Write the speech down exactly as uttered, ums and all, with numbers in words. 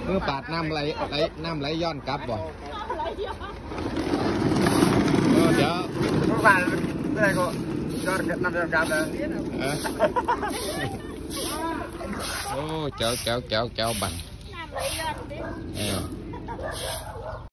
มือปาดน้ำไหลไหลน้ำไหลย้อนกลับบ่เดี๋ยวมือปาดอะไรก็ย้อนน้ำย้อนกลับเลยโอ้เจ้าเจ้าเจ้าเจ้าบันน้ำไหลย้อนดิ